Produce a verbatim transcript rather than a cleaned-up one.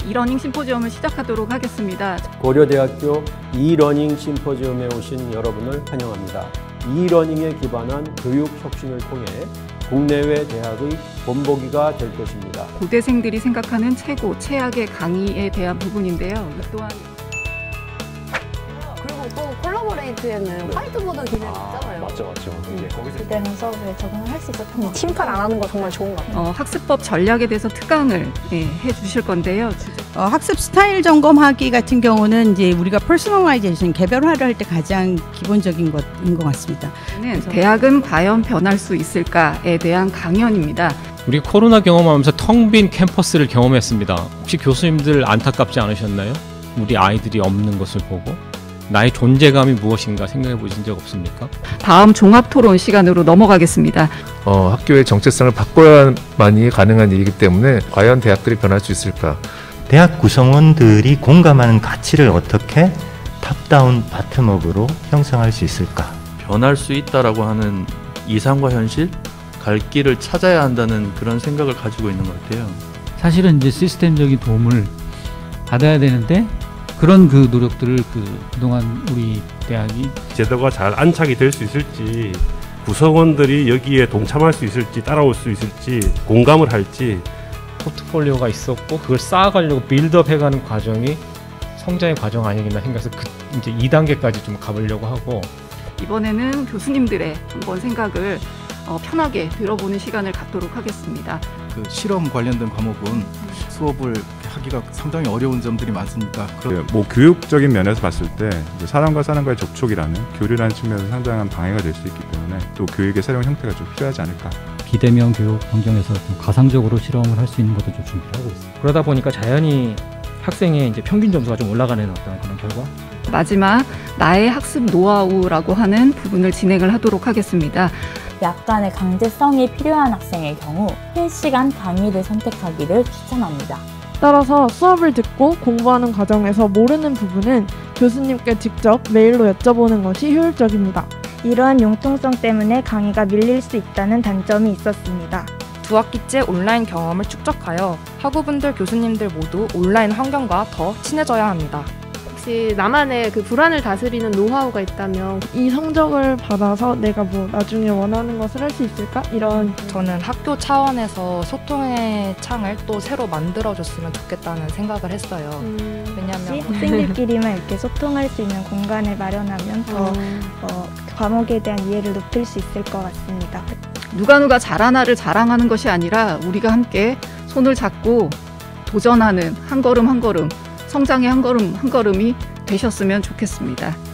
이러닝 심포지엄을 시작하도록 하겠습니다. 고려대학교 이러닝 심포지엄에 오신 여러분을 환영합니다. 이러닝에 기반한 교육 혁신을 통해 국내외 대학의 본보기가 될 것입니다. 고대생들이 생각하는 최고, 최악의 강의에 대한 부분인데요. 이 또한 그리고 또 콜라보레이트에는 화이트보드 기능이 있잖아요. 맞죠, 맞죠. 이제 거기서 그때는 수업에 적응을 할 수 있었던 것 같아요. 팀팔 안 하는 거 정말 좋은 것 같아요. 어, 학습법 전략에 대해서 특강을 예, 해주실 건데요. 어, 학습 스타일 점검하기 같은 경우는 이제 우리가 퍼스널라이제이션, 개별화를 할 때 가장 기본적인 것인 것 같습니다. 대학은 과연 변할 수 있을까에 대한 강연입니다. 우리 코로나 경험하면서 텅 빈 캠퍼스를 경험했습니다. 혹시 교수님들 안타깝지 않으셨나요? 우리 아이들이 없는 것을 보고 나의 존재감이 무엇인가 생각해 보신 적 없습니까? 다음 종합토론 시간으로 넘어가겠습니다. 어, 학교의 정체성을 바꿔야만이 가능한 일이기 때문에 과연 대학들이 변할 수 있을까? 대학 구성원들이 공감하는 가치를 어떻게 탑다운 바텀업으로 형성할 수 있을까? 변할 수 있다라고 하는 이상과 현실, 갈 길을 찾아야 한다는 그런 생각을 가지고 있는 것 같아요. 사실은 이제 시스템적인 도움을 받아야 되는데 그런 그 노력들을 그 그동안 우리 대학이 제도가 잘 안착이 될 수 있을지, 구성원들이 여기에 동참할 수 있을지, 따라올 수 있을지, 공감을 할지. 포트폴리오가 있었고 그걸 쌓아가려고 빌드업 해가는 과정이 성장의 과정 아니겠나 생각해서 그 이제 이 단계까지 좀 가보려고 하고, 이번에는 교수님들의 한번 생각을 어, 편하게 들어보는 시간을 갖도록 하겠습니다. 그 실험 관련된 과목은 수업을 하기가 상당히 어려운 점들이 많습니다. 뭐 교육적인 면에서 봤을 때 사람과 사람과의 접촉이라는 교류라는 측면에서 상당한 방해가 될 수 있기 때문에 또 교육의 새로운 형태가 좀 필요하지 않을까. 비대면 교육 환경에서 좀 가상적으로 실험을 할 수 있는 것도 좀 준비를 하고 있습니다. 그러다 보니까 자연히 학생의 이제 평균 점수가 좀 올라가는 어떤 그런 결과. 마지막 나의 학습 노하우라고 하는 부분을 진행을 하도록 하겠습니다. 약간의 강제성이 필요한 학생의 경우 실시간 강의를 선택하기를 추천합니다. 따라서 수업을 듣고 공부하는 과정에서 모르는 부분은 교수님께 직접 메일로 여쭤보는 것이 효율적입니다. 이러한 융통성 때문에 강의가 밀릴 수 있다는 단점이 있었습니다. 두 학기째 온라인 경험을 축적하여 학우분들, 교수님들 모두 온라인 환경과 더 친해져야 합니다. 혹시 나만의 그 불안을 다스리는 노하우가 있다면 이 성적을 받아서 내가 뭐 나중에 원하는 것을 할 수 있을까? 이런 저는 학교 차원에서 소통의 창을 또 새로 만들어줬으면 좋겠다는 생각을 했어요. 음, 왜냐하면 학생들끼리만 이렇게 소통할 수 있는 공간을 마련하면 더 음. 어, 과목에 대한 이해를 높일 수 있을 것 같습니다. 누가 누가 잘하나를 자랑하는 것이 아니라 우리가 함께 손을 잡고 도전하는 한 걸음 한 걸음, 성장의 한 걸음 한 걸음이 되셨으면 좋겠습니다.